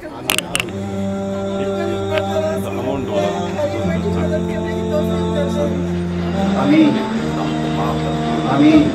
आमीन आमीन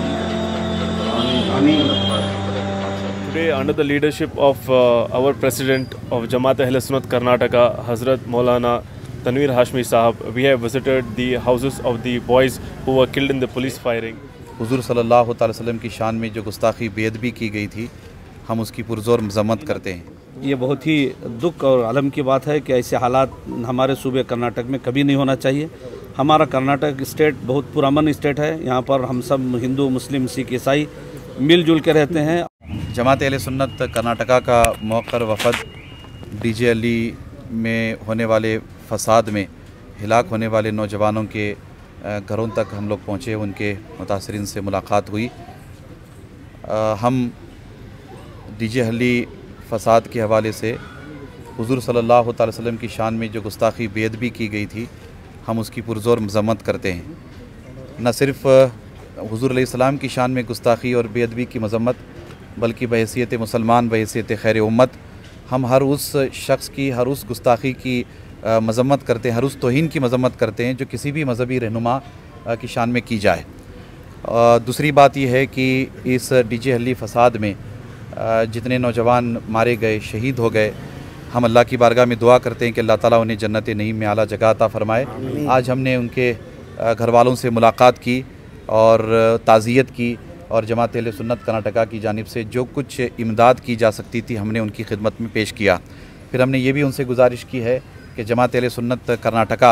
आमीन। Today, under the leadership of our President of Jamaat Ahl Sunnat Karnataka, Hazrat Maulana Tanveer Hashmi Sahab, we have visited the houses of the boys who were killed in the police firing. हुजूर सल्लल्लाहु अलैहि वसल्लम की शान में जो गुस्ताखी बेअदबी की गई थी, हम उसकी पुरज़ोर मज़म्मत करते हैं। ये बहुत ही दुख और अलम की बात है कि ऐसे हालात हमारे सूबे कर्नाटक में कभी नहीं होना चाहिए। हमारा कर्नाटक स्टेट बहुत पुरअमन स्टेट है। यहाँ पर हम सब हिंदू, मुस्लिम, सिख, ईसाई मिलजुल के रहते हैं। जमात अहले सुन्नत कर्नाटका का मौक़र वफ़द डीजे अली में होने वाले फ़साद में हिलाक होने वाले नौजवानों के घरों तक हम लोग पहुँचे, उनके मुतासरीन से मुलाकात हुई। हम डीजे अली फ़साद के हवाले से हुज़ूर सल्लल्लाहु अलैहि वसल्लम की शान में जो गुस्ताखी बेअदबी की गई थी, हम उसकी पुरज़ोर मज़म्मत करते हैं। न सिर्फ़ हुज़ूर अलैहिस्सलाम की शान में गुस्ताखी और बेअदबी की मज़म्मत, बल्कि बहैसियत मुसलमान, बहैसियत खैर उम्मत, हम हर उस शख्स की, हर उस गुस्ताखी की मज़म्मत करते हैं, हर उस तौहीन की मज़म्मत करते हैं जो किसी भी मज़हबी रहनुमा की शान में की जाए। दूसरी बात यह है कि इस डीजे अली फ़साद में जितने नौजवान मारे गए, शहीद हो गए, हम अल्लाह की बारगाह में दुआ करते हैं कि अल्लाह ताला उन्हें जन्नत नईम में आला जगह अता फ़रमाए। आज हमने उनके घर वालों से मुलाकात की और ताज़ियत की, और जमात अहले सुन्नत कर्नाटका की जानिब से जो कुछ इमदाद की जा सकती थी हमने उनकी खिदमत में पेश किया। फिर हमने ये भी उनसे गुजारिश की है कि जमात अहले सुन्नत कर्नाटका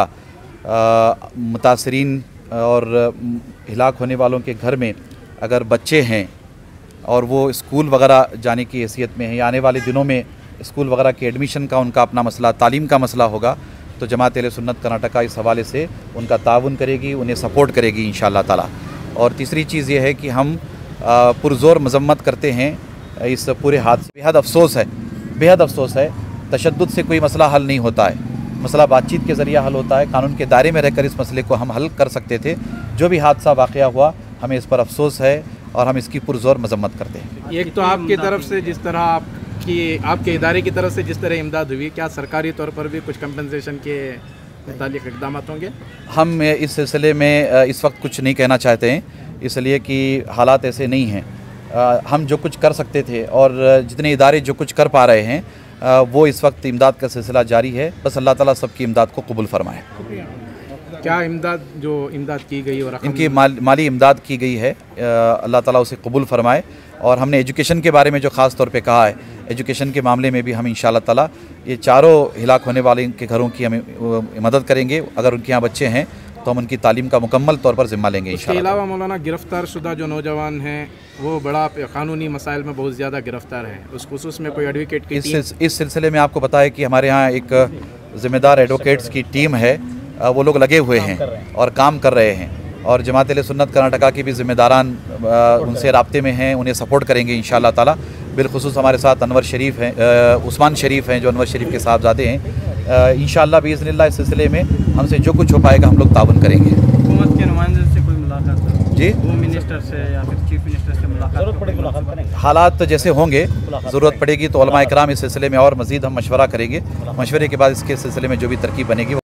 मुतासरीन और हिलाक होने वालों के घर में अगर बच्चे हैं और वो स्कूल वगैरह जाने की हैसियत में हैं, या आने वाले दिनों में स्कूल वगैरह के एडमिशन का उनका अपना मसला, तालीम का मसला होगा, तो जमात अहले सुन्नत कर्नाटका इस हवाले से उनका ताउन करेगी, उन्हें सपोर्ट करेगी इंशाअल्लाह ताला। और तीसरी चीज़ ये है कि हम पुरज़ोर मज़म्मत करते हैं इस पूरे हादसे। बेहद अफसोस है। तशद्दुद से कोई मसला हल नहीं होता है, मसला बातचीत के ज़रिए हल होता है। कानून के दायरे में रहकर इस मसले को हम हल कर सकते थे। जो भी हादसा वाक़या हुआ, हमें इस पर अफसोस है और हम इसकी पुरज़ोर मज़म्मत करते हैं। एक तो आपकी तरफ से जिस तरह आपके इदारे की तरफ से जिस तरह इमदाद हुई, क्या सरकारी तौर पर भी कुछ कंपनसेशन के मुतालिक इक़दाम होंगे? हम इस सिलसिले में इस वक्त कुछ नहीं कहना चाहते हैं, इसलिए कि हालात ऐसे नहीं हैं। हम जो कुछ कर सकते थे और जितने इदारे जो कुछ कर पा रहे हैं, वो इस वक्त इमदाद का सिलसिला जारी है। बस अल्लाह ताला सबकी इमदाद को कबूल फरमाए। क्या इमदाद की गई और इनकी माली इमदाद की गई है, अल्लाह ताला उसे कबूल फरमाए। और हमने एजुकेशन के बारे में जो ख़ास तौर पे कहा है, एजुकेशन के मामले में भी हम इंशाअल्लाह ताला ये चारों हिलाक होने वाले के घरों की हमें मदद करेंगे। अगर उनके यहाँ बच्चे हैं तो हम उनकी तालीम का मुकम्मल तौर पर ज़िम्मा लेंगे इंशाअल्लाह। इसके अलावा मौलाना गिरफ़्तार शुदा जो नौजवान हैं वो बड़ा कानूनी मसाइल में बहुत ज़्यादा गिरफ़्तार हैं, उस खुसूस में कोई एडवोकेट की इस सिलसिले में आपको पता है कि हमारे यहाँ एक ज़िम्मेदार एडवोकेट्स की टीम है, वो लोग लगे हुए हैं और काम कर रहे हैं। और जमात अहले सुन्नत कर्नाटका के भी ज़िम्मेदारान उनसे राब्ते में हैं, उन्हें सपोर्ट करेंगे इंशाअल्लाह ताला। बिलखुसूस हमारे साथ अनवर शरीफ हैं, उस्मान शरीफ हैं जो अनवर शरीफ के साहबजादे हैं। इंशाअल्लाह बिइज़्निल्लाह इस सिलसिले में हमसे जो कुछ हो पाएगा हम लोग ताउन करेंगे। हुकूमत के नुमाइंदे से कोई मुलाकात जी, होम मिनिस्टर से या फिर चीफ मिनिस्टर से मुलाकात? हालात जैसे होंगे, ज़रूरत पड़ेगी तो उलमा इकराम इस सिलसिले में और मज़ीद हम मशवरा करेंगे। मशवरे के बाद इसके सिलसिले में जो भी तरकीब बनेगी।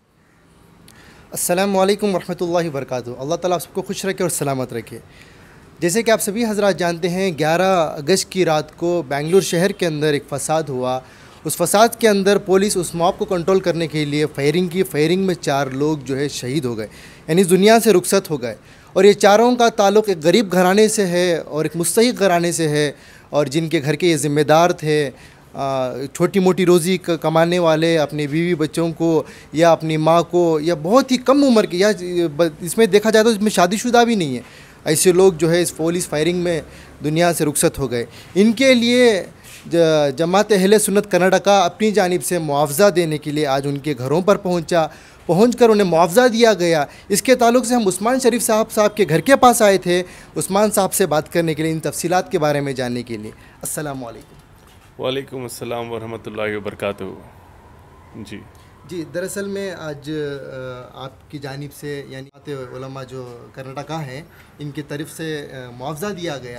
अस्सलामु अलैकुम वरहमतुल्लाहि वबरकातुहू। अल्लाह ताला आप सबको खुश रखे और सलामत रखे। जैसे कि आप सभी हज़रात जानते हैं, 11 अगस्त की रात को बेंगलुरु शहर के अंदर एक फ़साद हुआ। उस फ़साद के अंदर पुलिस उस मॉब को कंट्रोल करने के लिए फायरिंग की। फायरिंग में 4 लोग जो है शहीद हो गए, यानी इस दुनिया से रुखसत हो गए। और ये चारों का ताल्लुक़ एक गरीब घराने से है और एक मुस्तहिक़ घराने से है, और जिनके घर के ये ज़िम्मेदार थे, छोटी मोटी रोज़ी कमाने वाले, अपने बीवी बच्चों को या अपनी माँ को, या बहुत ही कम उम्र के, या इसमें देखा जाए तो इसमें शादीशुदा भी नहीं है, ऐसे लोग जो है इस पुलिस फायरिंग में दुनिया से रुखसत हो गए। इनके लिए जमात अहले सुन्नत कर्नाटका अपनी जानिब से मुआवज़ा देने के लिए आज उनके घरों पर पहुंचकर उन्हें मुआवज़ा दिया गया। इसके ताल्लुक़ से हम उस्मान शरीफ साहब के घर के पास आए थे, उस्मान साहब से बात करने के लिए, इन तफसीलात के बारे में जानने के लिए। अस्सलामु अलैकुम। वालेकुम अस्सलाम वरहमतुल्लाहि वबरकातुहू। जी, दरअसल में आज आपकी जानिब से, यानी उलमा जो कर्नाटका हैं, इनकी तरफ से मुआवज़ा दिया गया,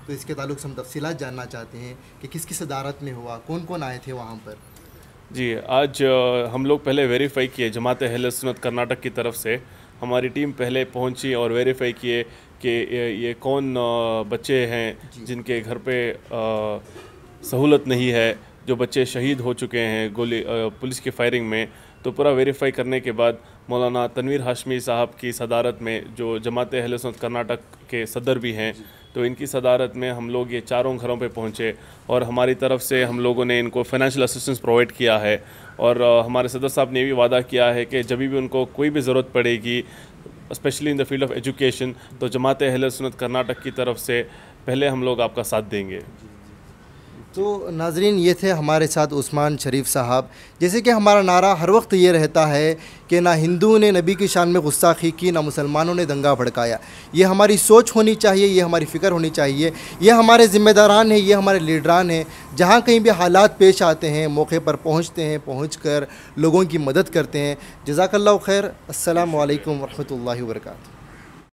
तो इसके ताल्लुक़ से हम तफसीलात जानना चाहते हैं कि किस किस अदालत में हुआ, कौन कौन आए थे वहाँ पर। जी, आज हम लोग पहले वेरीफाई किए, जमात अहले सुन्नत कर्नाटक की तरफ से हमारी टीम पहले पहुंची और वेरीफाई किए कि ये कौन बच्चे हैं जिनके घर पे सहूलत नहीं है, जो बच्चे शहीद हो चुके हैं गोली पुलिस की फायरिंग में। तो पूरा वेरीफाई करने के बाद मौलाना तनवीर हाशमी साहब की सदारत में, जो जमात अहले सुन्नत कर्नाटक के सदर भी हैं, तो इनकी सदारत में हम लोग ये चारों घरों पे पहुँचे और हमारी तरफ से हम लोगों ने इनको फाइनेंशियल असिस्टेंस प्रोवाइड किया है। और हमारे सदर साहब ने ये भी वादा किया है कि जब भी उनको कोई भी ज़रूरत पड़ेगी, specially in the field of education, तो जमात अहले सुन्नत कर्नाटक की तरफ से पहले हम लोग आपका साथ देंगे। तो नाजरीन, ये थे हमारे साथ उस्मान शरीफ साहब। जैसे कि हमारा नारा हर वक्त ये रहता है कि ना हिंदू ने नबी की शान में गुस्ताखी की, ना मुसलमानों ने दंगा भड़काया। ये हमारी सोच होनी चाहिए, ये हमारी फ़िक्र होनी चाहिए। ये हमारे ज़िम्मेदारान हैं, ये हमारे लीडरान हैं। जहाँ कहीं भी हालात पेश आते हैं, मौके पर पहुँचते हैं, पहुँच कर लोगों की मदद करते हैं। जज़ाकल्लाहु खैर। अस्सलामु अलैकुम वरहमतुल्लाहि वबरकातुहू।